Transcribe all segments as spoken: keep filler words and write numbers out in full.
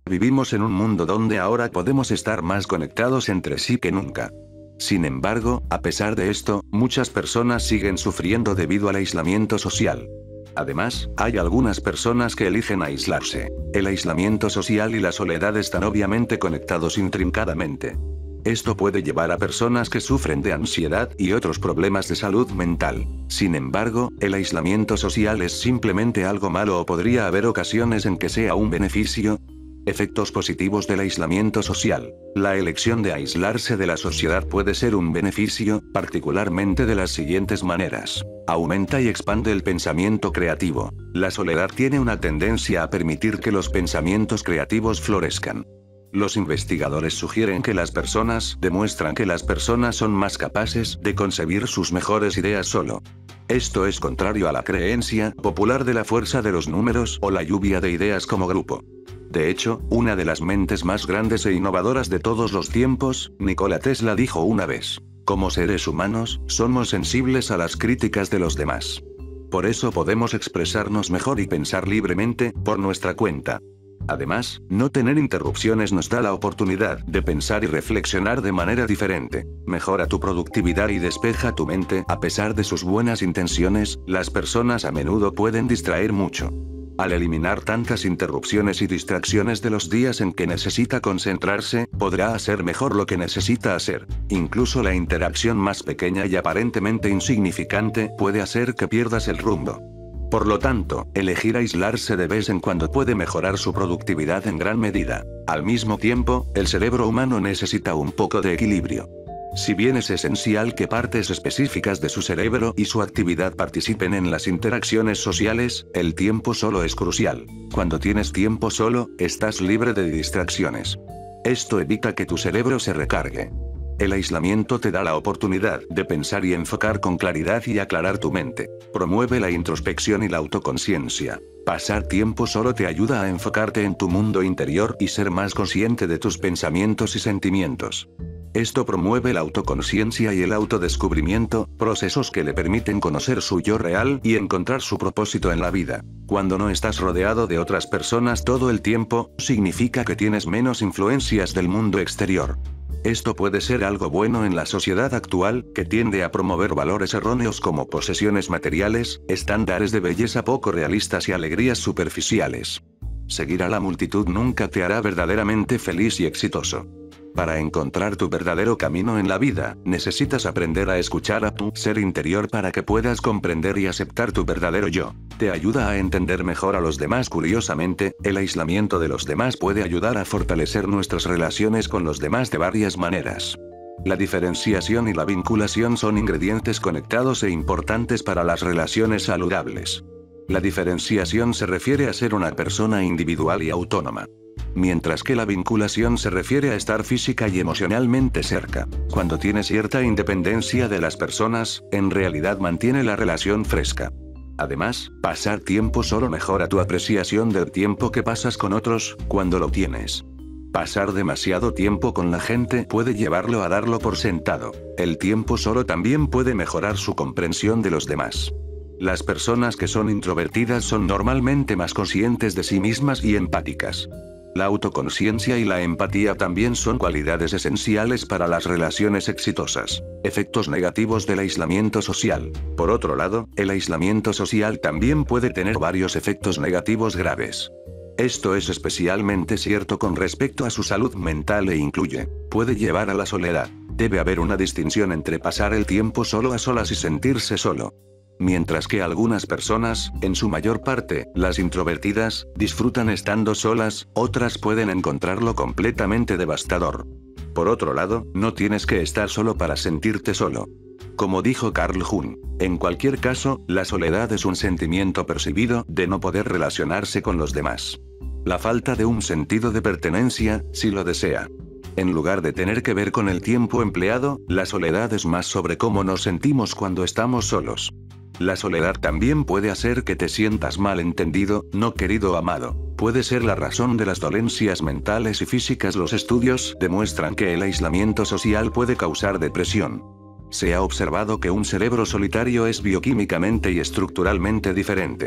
Vivimos en un mundo donde ahora podemos estar más conectados entre sí que nunca. Sin embargo, a pesar de esto, muchas personas siguen sufriendo debido al aislamiento social. Además, hay algunas personas que eligen aislarse. El aislamiento social y la soledad están obviamente conectados intrincadamente. Esto puede llevar a personas que sufren de ansiedad y otros problemas de salud mental. Sin embargo, el aislamiento social es simplemente algo malo o podría haber ocasiones en que sea un beneficio. Efectos positivos del aislamiento social. La elección de aislarse de la sociedad puede ser un beneficio, particularmente de las siguientes maneras. Aumenta y expande el pensamiento creativo. La soledad tiene una tendencia a permitir que los pensamientos creativos florezcan. Los investigadores sugieren que las personas demuestran que las personas son más capaces de concebir sus mejores ideas solo. Esto es contrario a la creencia popular de la fuerza de los números o la lluvia de ideas como grupo. De hecho, una de las mentes más grandes e innovadoras de todos los tiempos, Nikola Tesla, dijo una vez: como seres humanos, somos sensibles a las críticas de los demás. Por eso podemos expresarnos mejor y pensar libremente, por nuestra cuenta. Además, no tener interrupciones nos da la oportunidad de pensar y reflexionar de manera diferente. Mejora tu productividad y despeja tu mente. A pesar de sus buenas intenciones, las personas a menudo pueden distraer mucho. Al eliminar tantas interrupciones y distracciones de los días en que necesita concentrarse, podrá hacer mejor lo que necesita hacer. Incluso la interacción más pequeña y aparentemente insignificante puede hacer que pierdas el rumbo. Por lo tanto, elegir aislarse de vez en cuando puede mejorar su productividad en gran medida. Al mismo tiempo, el cerebro humano necesita un poco de equilibrio. Si bien es esencial que partes específicas de su cerebro y su actividad participen en las interacciones sociales, el tiempo solo es crucial. Cuando tienes tiempo solo, estás libre de distracciones. Esto evita que tu cerebro se recargue. El aislamiento te da la oportunidad de pensar y enfocar con claridad y aclarar tu mente. Promueve la introspección y la autoconciencia. Pasar tiempo solo te ayuda a enfocarte en tu mundo interior y ser más consciente de tus pensamientos y sentimientos. Esto promueve la autoconciencia y el autodescubrimiento, procesos que le permiten conocer su yo real y encontrar su propósito en la vida. Cuando no estás rodeado de otras personas todo el tiempo, significa que tienes menos influencias del mundo exterior. Esto puede ser algo bueno en la sociedad actual, que tiende a promover valores erróneos como posesiones materiales, estándares de belleza poco realistas y alegrías superficiales. Seguir a la multitud nunca te hará verdaderamente feliz y exitoso. Para encontrar tu verdadero camino en la vida, necesitas aprender a escuchar a tu ser interior para que puedas comprender y aceptar tu verdadero yo. Te ayuda a entender mejor a los demás. Curiosamente, el aislamiento de los demás puede ayudar a fortalecer nuestras relaciones con los demás de varias maneras. La diferenciación y la vinculación son ingredientes conectados e importantes para las relaciones saludables. La diferenciación se refiere a ser una persona individual y autónoma. Mientras que la vinculación se refiere a estar física y emocionalmente cerca. Cuando tienes cierta independencia de las personas, en realidad mantiene la relación fresca. Además, pasar tiempo solo mejora tu apreciación del tiempo que pasas con otros, cuando lo tienes. Pasar demasiado tiempo con la gente puede llevarlo a darlo por sentado. El tiempo solo también puede mejorar su comprensión de los demás. Las personas que son introvertidas son normalmente más conscientes de sí mismas y empáticas. La autoconciencia y la empatía también son cualidades esenciales para las relaciones exitosas. Efectos negativos del aislamiento social. Por otro lado, el aislamiento social también puede tener varios efectos negativos graves. Esto es especialmente cierto con respecto a su salud mental e incluye, puede llevar a la soledad. Debe haber una distinción entre pasar el tiempo solo a solas y sentirse solo. Mientras que algunas personas, en su mayor parte, las introvertidas, disfrutan estando solas, otras pueden encontrarlo completamente devastador. Por otro lado, no tienes que estar solo para sentirte solo. Como dijo Carl Jung, en cualquier caso, la soledad es un sentimiento percibido de no poder relacionarse con los demás. La falta de un sentido de pertenencia, si lo desea. En lugar de tener que ver con el tiempo empleado, la soledad es más sobre cómo nos sentimos cuando estamos solos. La soledad también puede hacer que te sientas mal entendido, no querido o amado. Puede ser la razón de las dolencias mentales y físicas. Los estudios demuestran que el aislamiento social puede causar depresión. Se ha observado que un cerebro solitario es bioquímicamente y estructuralmente diferente.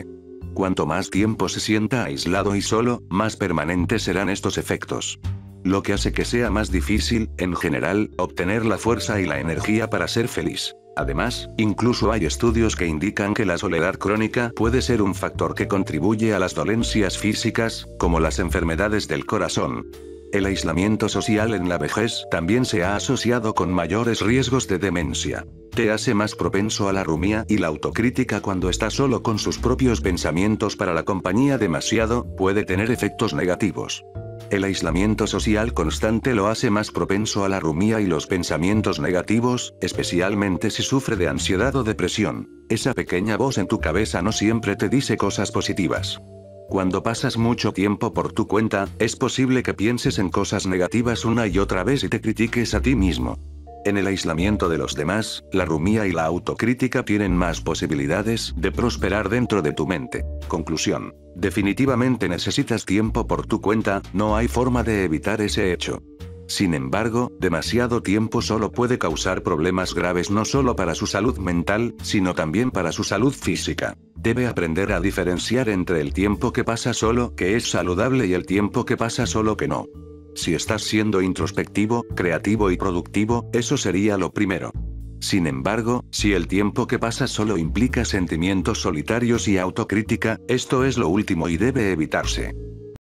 Cuanto más tiempo se sienta aislado y solo, más permanentes serán estos efectos. Lo que hace que sea más difícil, en general, obtener la fuerza y la energía para ser feliz. Además, incluso hay estudios que indican que la soledad crónica puede ser un factor que contribuye a las dolencias físicas, como las enfermedades del corazón. El aislamiento social en la vejez también se ha asociado con mayores riesgos de demencia. Te hace más propenso a la rumia y la autocrítica cuando está solo con sus propios pensamientos. Para la compañía demasiado, puede tener efectos negativos. El aislamiento social constante lo hace más propenso a la rumia y los pensamientos negativos, especialmente si sufre de ansiedad o depresión. Esa pequeña voz en tu cabeza no siempre te dice cosas positivas. Cuando pasas mucho tiempo por tu cuenta, es posible que pienses en cosas negativas una y otra vez y te critiques a ti mismo. En el aislamiento de los demás, la rumia y la autocrítica tienen más posibilidades de prosperar dentro de tu mente. Conclusión. Definitivamente necesitas tiempo por tu cuenta, no hay forma de evitar ese hecho. Sin embargo, demasiado tiempo solo puede causar problemas graves no solo para su salud mental, sino también para su salud física. Debe aprender a diferenciar entre el tiempo que pasa solo, que es saludable, y el tiempo que pasa solo, que no. Si estás siendo introspectivo, creativo y productivo, eso sería lo primero. Sin embargo, si el tiempo que pasa solo implica sentimientos solitarios y autocrítica, esto es lo último y debe evitarse.